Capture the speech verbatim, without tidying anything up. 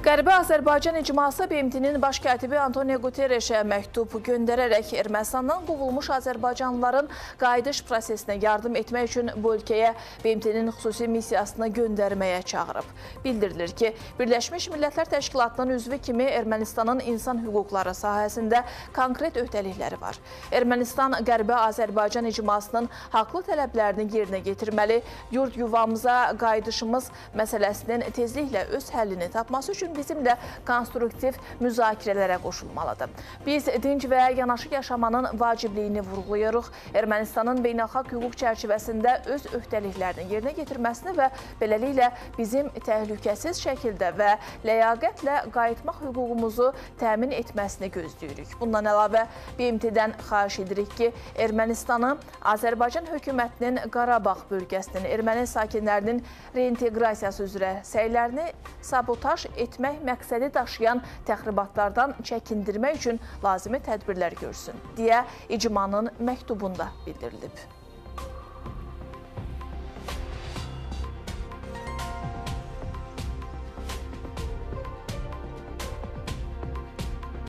Qərbi Azərbaycan icması B M T-nin baş katibi Antonio Guterreşə məktub göndərərək Ermənistandan qovulmuş azərbaycanlıların qayıdış prosesinə yardım etmək üçün bu ölkəyə B M T-nin xüsusi missiyasını göndərməyə çağırıb. Bildirilir ki, Birləşmiş Millətlər Təşkilatının üzvü kimi Ermənistanın insan hüquqları sahəsində konkret öhdəlikləri var. Ermənistan Qərbi Azərbaycan icmasının haqlı tələblərini yerinə getirməli, yurd yuvamıza qayıdışımız məsələsinin tezliklə öz həllini tapması üçün bizimlə konstruktiv müzakirələrə qoşulmalıdır. Biz dinc və yanaşı yaşamanın vacibliyini vurğulayırıq. Ermənistanın beynəlxalq hüquq çərçivəsində öz öhdəliklərini yerinə getirməsini və beləliklə bizim təhlükəsiz şəkildə və ləyaqətlə qayıtmaq hüququmuzu təmin etməsini gözləyirik. Bundan əlavə B M T-dən xahiş edirik ki, Ermənistanı Azərbaycan hökumətinin Qarabağ bölgəsinin erməni sakinlərinin reinteqrasiyası üzrə səylərini sabotaj etmək məqsədi daşıyan təxribatlardan çəkindirmək üçün lazımi tədbirlər görsün, deyə icmanın məktubunda bildirilib.